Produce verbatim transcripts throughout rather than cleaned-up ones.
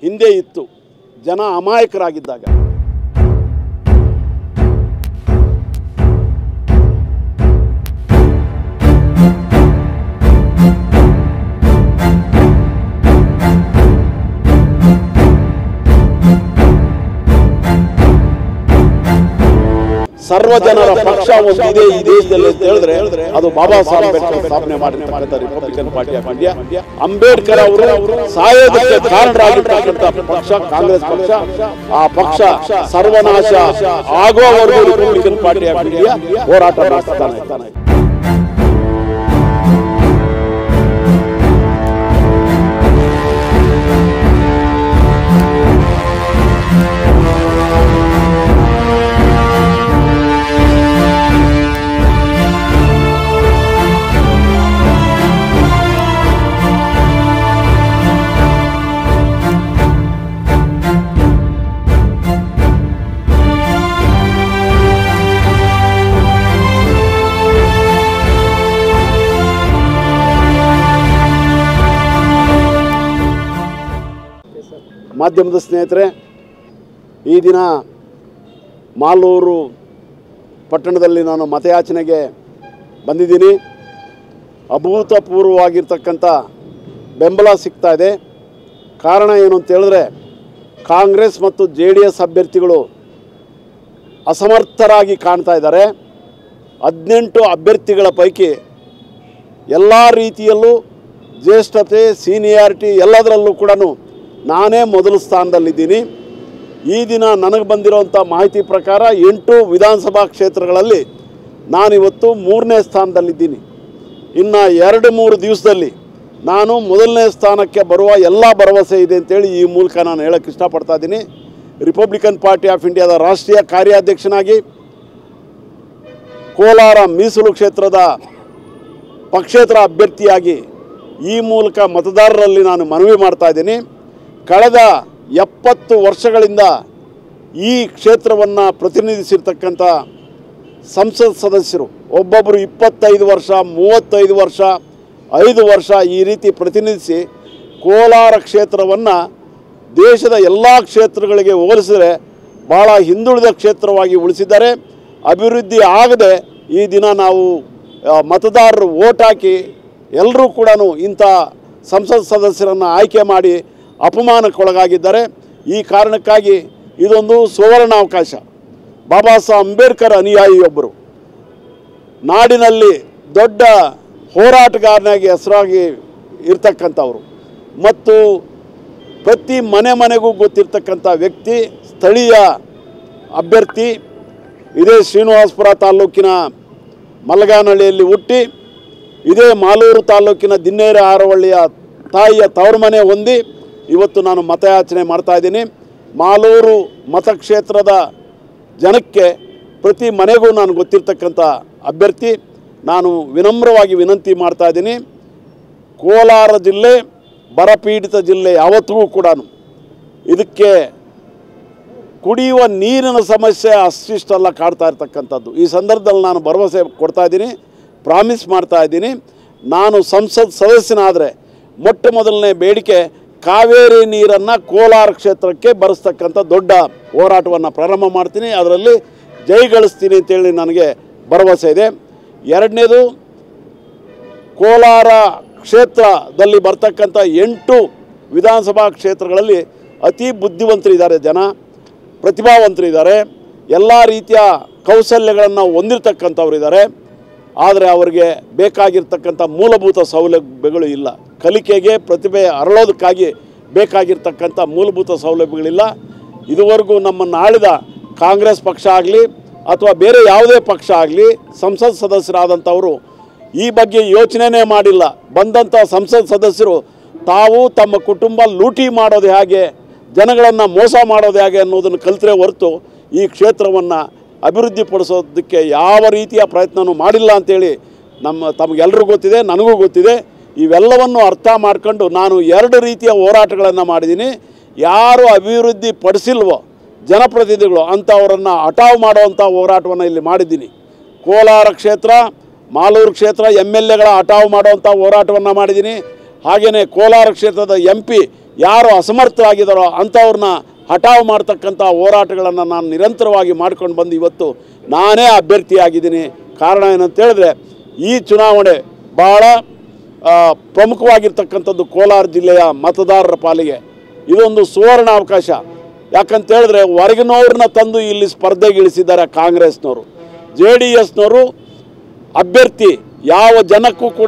ಹಿಂದೆ ಇತ್ತು. ಜನ ಅಮಾಯಕರಾಗಿದ್ದಾಗ ಸರ್ವಜನರ ಪಕ್ಷ ಒಂದಿದೆ ಈ ದೇಶದಲ್ಲಿ ಅಂತ ಹೇಳಿದ್ರೆ ಅದು ಬಾಬಾ ಸಾಹೇಬ್ ಅಂಬೇಡ್ಕರ್ ಸ್ಥಾಪನೆ ಮಾಡಿರ್ತಕ್ಕಂಥ Republican Party of India. Ambedkar ಅವರು ಸಾಯೋದಕ್ಕೆ ಕಾರಣರಾಗಿರ್ತಕ್ಕಂಥ ಪಕ್ಷ ಕಾಂಗ್ರೆಸ್ ಪಕ್ಷ. ಆ ಪಕ್ಷ ಸರ್ವನಾಶ ಆಗುವವರೆಗೂ ರಿಪಬ್ಲಿಕನ್ ಪಾರ್ಟಿ ಆಫ್ ಇಂಡಿಯಾ ಹೋರಾಟ ಮಾಡ್ತಾನೆ. ಮಾಧ್ಯಮದ ಸ್ನೇಹಿತರೆ, ಈ ದಿನ ಮಾಲೂರು ಪಟ್ಟಣದಲ್ಲಿ ನಾನು ಮತಯಾಚನೆಗೆ ಬಂದಿದ್ದೀನಿ. ಅಭೂತಪೂರ್ವವಾಗಿರ್ತಕ್ಕಂಥ ಬೆಂಬಲ ಸಿಗ್ತಾ ಇದೆ. ಕಾರಣ ಏನು ಅಂತ ಹೇಳಿದ್ರೆ, ಕಾಂಗ್ರೆಸ್ ಮತ್ತು ಜೆ ಡಿ ಎಸ್ ಅಭ್ಯರ್ಥಿಗಳು ಅಸಮರ್ಥರಾಗಿ ಕಾಣ್ತಾ ಇದ್ದಾರೆ. ಹದಿನೆಂಟು ಅಭ್ಯರ್ಥಿಗಳ ಪೈಕಿ ಎಲ್ಲ ರೀತಿಯಲ್ಲೂ ಜ್ಯೇಷ್ಠತೆ, ಸೀನಿಯಾರಿಟಿ ಎಲ್ಲದರಲ್ಲೂ ಕೂಡ ನಾನೇ ಮೊದಲ ಸ್ಥಾನದಲ್ಲಿದ್ದೀನಿ. ಈ ದಿನ ನನಗೆ ಬಂದಿರೋಂಥ ಮಾಹಿತಿ ಪ್ರಕಾರ ಎಂಟು ವಿಧಾನಸಭಾ ಕ್ಷೇತ್ರಗಳಲ್ಲಿ ನಾನಿವತ್ತು ಮೂರನೇ ಸ್ಥಾನದಲ್ಲಿದ್ದೀನಿ. ಇನ್ನು ಎರಡು ಮೂರು ದಿವಸದಲ್ಲಿ ನಾನು ಮೊದಲನೇ ಸ್ಥಾನಕ್ಕೆ ಬರುವ ಎಲ್ಲ ಭರವಸೆ ಇದೆ ಅಂತೇಳಿ ಈ ಮೂಲಕ ನಾನು ಹೇಳೋಕ್ಕೆ ಇಷ್ಟಪಡ್ತಾ ಇದ್ದೀನಿ. ರಿಪಬ್ಲಿಕನ್ ಪಾರ್ಟಿ ಆಫ್ ಇಂಡಿಯಾದ ರಾಷ್ಟ್ರೀಯ ಕಾರ್ಯಾಧ್ಯಕ್ಷನಾಗಿ ಕೋಲಾರ ಮೀಸಲು ಕ್ಷೇತ್ರದ ಪಕ್ಷೇತರ ಅಭ್ಯರ್ಥಿಯಾಗಿ ಈ ಮೂಲಕ ಮತದಾರರಲ್ಲಿ ನಾನು ಮನವಿ ಮಾಡ್ತಾ ಇದ್ದೀನಿ. ಕಳೆದ ಎಪ್ಪತ್ತು ವರ್ಷಗಳಿಂದ ಈ ಕ್ಷೇತ್ರವನ್ನು ಪ್ರತಿನಿಧಿಸಿರ್ತಕ್ಕಂಥ ಸಂಸತ್ ಸದಸ್ಯರು ಒಬ್ಬೊಬ್ಬರು ಇಪ್ಪತ್ತೈದು ವರ್ಷ, ಮೂವತ್ತೈದು ವರ್ಷ, ಐದು ವರ್ಷ ಈ ರೀತಿ ಪ್ರತಿನಿಧಿಸಿ ಕೋಲಾರ ಕ್ಷೇತ್ರವನ್ನು ದೇಶದ ಎಲ್ಲ ಕ್ಷೇತ್ರಗಳಿಗೆ ಹೋಲಿಸಿದರೆ ಭಾಳ ಹಿಂದುಳಿದ ಕ್ಷೇತ್ರವಾಗಿ ಉಳಿಸಿದ್ದಾರೆ. ಅಭಿವೃದ್ಧಿ ಆಗದೆ ಈ ದಿನ ನಾವು ಮತದಾರರು ಓಟ್ ಹಾಕಿ ಎಲ್ಲರೂ ಕೂಡ ಇಂಥ ಸಂಸತ್ ಸದಸ್ಯರನ್ನು ಆಯ್ಕೆ ಮಾಡಿ ಅಪಮಾನಕ್ಕೊಳಗಾಗಿದ್ದಾರೆ. ಈ ಕಾರಣಕ್ಕಾಗಿ ಇದೊಂದು ಸುವರ್ಣಾವಕಾಶ. ಬಾಬಾ ಸಾಹೇಬ್ ಅಂಬೇಡ್ಕರ್ ಅನುಯಾಯಿಯೊಬ್ಬರು, ನಾಡಿನಲ್ಲಿ ದೊಡ್ಡ ಹೋರಾಟಗಾರನಾಗಿ ಹೆಸರಾಗಿ ಇರ್ತಕ್ಕಂಥವ್ರು ಮತ್ತು ಪ್ರತಿ ಮನೆ ಮನೆಗೂ ಗೊತ್ತಿರ್ತಕ್ಕಂಥ ವ್ಯಕ್ತಿ, ಸ್ಥಳೀಯ ಅಭ್ಯರ್ಥಿ. ಇದೇ ಶ್ರೀನಿವಾಸಪುರ ತಾಲೂಕಿನ ಮಲಗಾನಹಳ್ಳಿಯಲ್ಲಿ ಹುಟ್ಟಿ ಇದೇ ಮಾಲೂರು ತಾಲೂಕಿನ ದಿನ್ನೇರ ಹಾರವಳ್ಳಿಯ ತಾಯಿಯ ತವರು ಮನೆ ಹೊಂದಿ ಇವತ್ತು ನಾನು ಮತಯಾಚನೆ ಮಾಡ್ತಾಯಿದ್ದೀನಿ. ಮಾಲೂರು ಮತಕ್ಷೇತ್ರದ ಜನಕ್ಕೆ ಪ್ರತಿ ಮನೆಗೂ ನಾನು ಗೊತ್ತಿರ್ತಕ್ಕಂಥ ಅಭ್ಯರ್ಥಿ. ನಾನು ವಿನಮ್ರವಾಗಿ ವಿನಂತಿ ಮಾಡ್ತಾಯಿದ್ದೀನಿ, ಕೋಲಾರ ಜಿಲ್ಲೆ ಬರಪೀಡಿತ ಜಿಲ್ಲೆ. ಯಾವತ್ತಿಗೂ ಕೂಡ ಇದಕ್ಕೆ ಕುಡಿಯುವ ನೀರಿನ ಸಮಸ್ಯೆ ಅಷ್ಟಿಷ್ಟೆಲ್ಲ ಕಾಡ್ತಾ ಇರ್ತಕ್ಕಂಥದ್ದು. ಈ ಸಂದರ್ಭದಲ್ಲಿ ನಾನು ಭರವಸೆ ಕೊಡ್ತಾಯಿದ್ದೀನಿ, ಪ್ರಾಮಿಸ್ ಮಾಡ್ತಾಯಿದ್ದೀನಿ. ನಾನು ಸಂಸತ್ ಸದಸ್ಯನಾದರೆ ಮೊಟ್ಟ ಮೊದಲನೇ ಬೇಡಿಕೆ ಕಾವೇರಿ ನೀರನ್ನು ಕೋಲಾರ ಕ್ಷೇತ್ರಕ್ಕೆ ಬರೆಸ್ತಕ್ಕಂಥ ದೊಡ್ಡ ಹೋರಾಟವನ್ನು ಪ್ರಾರಂಭ ಮಾಡ್ತೀನಿ. ಅದರಲ್ಲಿ ಜೈಗಳಿಸ್ತೀನಿ ಅಂತೇಳಿ ನನಗೆ ಭರವಸೆ ಇದೆ. ಎರಡನೇದು, ಕೋಲಾರ ಕ್ಷೇತ್ರದಲ್ಲಿ ಬರ್ತಕ್ಕಂಥ ಎಂಟು ವಿಧಾನಸಭಾ ಕ್ಷೇತ್ರಗಳಲ್ಲಿ ಅತಿ ಬುದ್ಧಿವಂತರಿದ್ದಾರೆ, ಜನ ಪ್ರತಿಭಾವಂತರಿದ್ದಾರೆ, ಎಲ್ಲ ರೀತಿಯ ಕೌಶಲ್ಯಗಳನ್ನು ಹೊಂದಿರತಕ್ಕಂಥವ್ರಿದ್ದಾರೆ. ಆದರೆ ಅವರಿಗೆ ಬೇಕಾಗಿರ್ತಕ್ಕಂಥ ಮೂಲಭೂತ ಸೌಲಭ್ಯಗಳು ಇಲ್ಲ. ಕಲಿಕೆಗೆ, ಪ್ರತಿಭೆ ಅರಳೋದಕ್ಕಾಗಿ ಬೇಕಾಗಿರ್ತಕ್ಕಂಥ ಮೂಲಭೂತ ಸೌಲಭ್ಯಗಳಿಲ್ಲ. ಇದುವರೆಗೂ ನಮ್ಮನ್ನು ಆಳಿದ ಕಾಂಗ್ರೆಸ್ ಪಕ್ಷ ಆಗಲಿ ಅಥವಾ ಬೇರೆ ಯಾವುದೇ ಪಕ್ಷ ಆಗಲಿ ಸಂಸತ್ ಸದಸ್ಯರಾದಂಥವರು ಈ ಬಗ್ಗೆ ಯೋಚನೆನೇ ಮಾಡಿಲ್ಲ. ಬಂದಂಥ ಸಂಸತ್ ಸದಸ್ಯರು ತಾವು ತಮ್ಮ ಕುಟುಂಬ ಲೂಟಿ ಮಾಡೋದು ಹೇಗೆ, ಜನಗಳನ್ನು ಮೋಸ ಮಾಡೋದು ಹೇಗೆ ಅನ್ನೋದನ್ನು ಕಲಿತರೆ ಹೊರತು ಈ ಕ್ಷೇತ್ರವನ್ನು ಅಭಿವೃದ್ಧಿಪಡಿಸೋದಕ್ಕೆ ಯಾವ ರೀತಿಯ ಪ್ರಯತ್ನವೂ ಮಾಡಿಲ್ಲ ಅಂಥೇಳಿ ನಮ್ಮ ತಮಗೆಲ್ಲರಿಗೂ ಗೊತ್ತಿದೆ, ನನಗೂ ಗೊತ್ತಿದೆ. ಇವೆಲ್ಲವನ್ನು ಅರ್ಥ ಮಾಡ್ಕೊಂಡು ನಾನು ಎರಡು ರೀತಿಯ ಹೋರಾಟಗಳನ್ನು ಮಾಡಿದ್ದೀನಿ. ಯಾರು ಅಭಿವೃದ್ಧಿ ಪಡಿಸಿಲ್ವೋ ಜನಪ್ರತಿನಿಧಿಗಳು ಅಂಥವರನ್ನು ಹಟಾವು ಮಾಡುವಂಥ ಹೋರಾಟವನ್ನು ಇಲ್ಲಿ ಮಾಡಿದ್ದೀನಿ. ಕೋಲಾರ ಕ್ಷೇತ್ರ, ಮಾಲೂರು ಕ್ಷೇತ್ರ ಎಮ್ ಎಲ್ ಎಗಳ ಹಟಾವು ಮಾಡುವಂಥ ಹೋರಾಟವನ್ನು ಮಾಡಿದ್ದೀನಿ. ಹಾಗೆಯೇ ಕೋಲಾರ ಕ್ಷೇತ್ರದ ಎಂ ಪಿ ಯಾರು ಅಸಮರ್ಥರಾಗಿದ್ದಾರೋ ಅಂಥವ್ರನ್ನ ಹಠಾವು ಮಾಡ್ತಕ್ಕಂಥ ಹೋರಾಟಗಳನ್ನು ನಾನು ನಿರಂತರವಾಗಿ ಮಾಡ್ಕೊಂಡು ಬಂದು ಇವತ್ತು ನಾನೇ ಅಭ್ಯರ್ಥಿಯಾಗಿದ್ದೀನಿ. ಕಾರಣ ಏನಂತ ಹೇಳಿದ್ರೆ ಈ ಚುನಾವಣೆ ಭಾಳ ಪ್ರಮುಖವಾಗಿರ್ತಕ್ಕಂಥದ್ದು ಕೋಲಾರ ಜಿಲ್ಲೆಯ ಮತದಾರರ ಪಾಲಿಗೆ ಇದೊಂದು ಸುವರ್ಣ ಅವಕಾಶ. ಯಾಕಂತ ಹೇಳಿದ್ರೆ ಹೊರಗಿನವ್ರನ್ನ ತಂದು ಇಲ್ಲಿ ಸ್ಪರ್ಧೆಗೆ ಇಳಿಸಿದ್ದಾರೆ ಕಾಂಗ್ರೆಸ್ನವರು. ಜೆ ಡಿ ಎಸ್ನವರು ಅಭ್ಯರ್ಥಿ ಯಾವ ಜನಕ್ಕೂ ಕೂಡ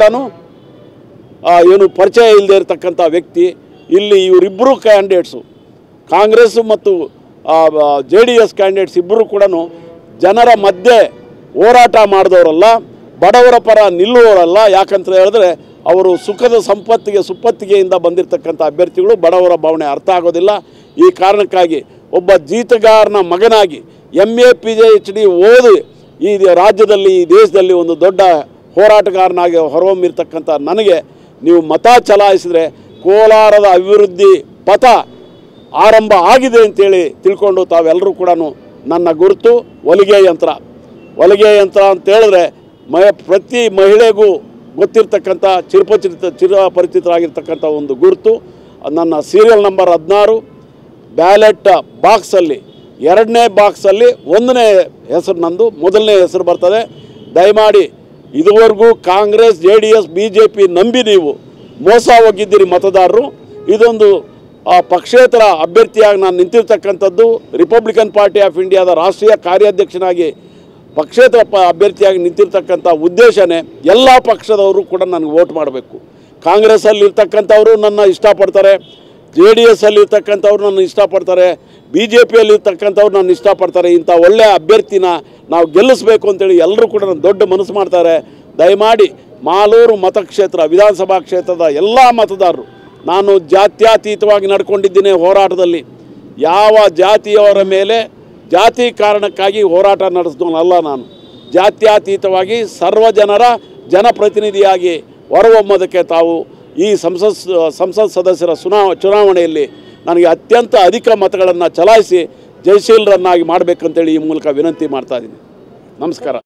ಏನು ಪರಿಚಯ ಇಲ್ಲದೆ ಇರತಕ್ಕಂಥ ವ್ಯಕ್ತಿ. ಇಲ್ಲಿ ಇವರಿಬ್ಬರು ಕ್ಯಾಂಡಿಡೇಟ್ಸು ಕಾಂಗ್ರೆಸ್ಸು ಮತ್ತು ಜೆ ಡಿ ಎಸ್ ಕ್ಯಾಂಡಿಡೇಟ್ಸ್ ಇಬ್ಬರು ಕೂಡ ಜನರ ಮಧ್ಯೆ ಹೋರಾಟ ಮಾಡಿದವರಲ್ಲ, ಬಡವರ ಪರ ನಿಲ್ಲುವವರಲ್ಲ. ಯಾಕಂತ ಹೇಳಿದ್ರೆ ಅವರು ಸುಖದ ಸಂಪತ್ತಿಗೆ ಸುಪ್ಪತ್ತಿಗೆಯಿಂದ ಬಂದಿರತಕ್ಕಂಥ ಅಭ್ಯರ್ಥಿಗಳು. ಬಡವರ ಭಾವನೆ ಅರ್ಥ ಆಗೋದಿಲ್ಲ. ಈ ಕಾರಣಕ್ಕಾಗಿ ಒಬ್ಬ ಜೀತಗಾರನ ಮಗನಾಗಿ M A P J H D ಓದಿ ಈ ರಾಜ್ಯದಲ್ಲಿ ಈ ದೇಶದಲ್ಲಿ ಒಂದು ದೊಡ್ಡ ಹೋರಾಟಗಾರನಾಗಿ ಹೊರಹೊಮ್ಮಿರ್ತಕ್ಕಂಥ ನನಗೆ ನೀವು ಮತ ಚಲಾಯಿಸಿದರೆ ಕೋಲಾರದ ಅಭಿವೃದ್ಧಿ ಪಥ ಆರಂಭ ಆಗಿದೆ ಅಂತೇಳಿ ತಿಳ್ಕೊಂಡು ತಾವೆಲ್ಲರೂ ಕೂಡ ನನ್ನ ಗುರುತು ಹೊಲಿಗೆ ಯಂತ್ರ. ಹೊಲಿಗೆ ಯಂತ್ರ ಅಂತೇಳಿದ್ರೆ ಮ ಪ್ರತಿ ಮಹಿಳೆಗೂ ಗೊತ್ತಿರ್ತಕ್ಕಂಥ ಚಿರಪರಿಚಿತ ಚಿರಪರಿಚಿತರಾಗಿರ್ತಕ್ಕಂಥ ಒಂದು ಗುರುತು. ನನ್ನ ಸೀರಿಯಲ್ ನಂಬರ್ ಹದಿನಾರು ಬ್ಯಾಲೆಟ್ ಬಾಕ್ಸಲ್ಲಿ ಎರಡನೇ ಬಾಕ್ಸಲ್ಲಿ ಒಂದನೇ ಹೆಸರು ನಂದು, ಮೊದಲನೇ ಹೆಸರು ಬರ್ತದೆ. ದಯಮಾಡಿ ಇದುವರೆಗೂ Congress J D S B J P ನಂಬಿ ನೀವು ಮೋಸ ಹೋಗಿದ್ದೀರಿ ಮತದಾರರು. ಇದೊಂದು ಪಕ್ಷೇತರ ಅಭ್ಯರ್ಥಿಯಾಗಿ ನಾನು ನಿಂತಿರ್ತಕ್ಕಂಥದ್ದು. ರಿಪಬ್ಲಿಕನ್ ಪಾರ್ಟಿ ಆಫ್ ಇಂಡಿಯಾದ ರಾಷ್ಟ್ರೀಯ ಕಾರ್ಯಾಧ್ಯಕ್ಷನಾಗಿ ಪಕ್ಷೇತರ ಪ ಅಭ್ಯರ್ಥಿಯಾಗಿ ನಿಂತಿರ್ತಕ್ಕಂಥ ಉದ್ದೇಶನೇ ಎಲ್ಲ ಪಕ್ಷದವರು ಕೂಡ ನನಗೆ ವೋಟ್ ಮಾಡಬೇಕು. ಕಾಂಗ್ರೆಸ್ಸಲ್ಲಿ ಇರ್ತಕ್ಕಂಥವರು ನನ್ನ ಇಷ್ಟಪಡ್ತಾರೆ, ಜೆ ಡಿ ಎಸ್ ಅಲ್ಲಿ ಇರ್ತಕ್ಕಂಥವ್ರು ನನ್ನ ಇಷ್ಟಪಡ್ತಾರೆ, ಬಿ ಜೆ ಪಿಯಲ್ಲಿ ಇರ್ತಕ್ಕಂಥವ್ರು ನನ್ನ ಇಷ್ಟಪಡ್ತಾರೆ. ಇಂಥ ಒಳ್ಳೆಯ ಅಭ್ಯರ್ಥಿನ ನಾವು ಗೆಲ್ಲಿಸಬೇಕು ಅಂತೇಳಿ ಎಲ್ಲರೂ ಕೂಡ ನನ್ನ ದೊಡ್ಡ ಮನಸ್ಸು ಮಾಡ್ತಾರೆ. ದಯಮಾಡಿ ಮಾಲೂರು ಮತಕ್ಷೇತ್ರ ವಿಧಾನಸಭಾ ಕ್ಷೇತ್ರದ ಎಲ್ಲ ಮತದಾರರು, ನಾನು ಜಾತ್ಯತೀತವಾಗಿ ನಡ್ಕೊಂಡಿದ್ದೀನಿ ಹೋರಾಟದಲ್ಲಿ. ಯಾವ ಜಾತಿಯವರ ಮೇಲೆ ಜಾತಿ ಕಾರಣಕ್ಕಾಗಿ ಹೋರಾಟ ನಡೆಸಿದವನಲ್ಲ ನಾನು. ಜಾತ್ಯತೀತವಾಗಿ ಸರ್ವ ಜನರ ಜನಪ್ರತಿನಿಧಿಯಾಗಿ ಹೊರಹೊಮ್ಮೋದಕ್ಕೆ ತಾವು ಈ ಸಂಸತ್ ಸಂಸತ್ ಸದಸ್ಯರ ಚುನಾ ಚುನಾವಣೆಯಲ್ಲಿ ನನಗೆ ಅತ್ಯಂತ ಅಧಿಕ ಮತಗಳನ್ನು ಚಲಾಯಿಸಿ ಜಯಶೀಲರನ್ನಾಗಿ ಮಾಡಬೇಕಂತೇಳಿ ಈ ಮೂಲಕ ವಿನಂತಿ ಮಾಡ್ತಾ ಇದ್ದೀನಿ. ನಮಸ್ಕಾರ.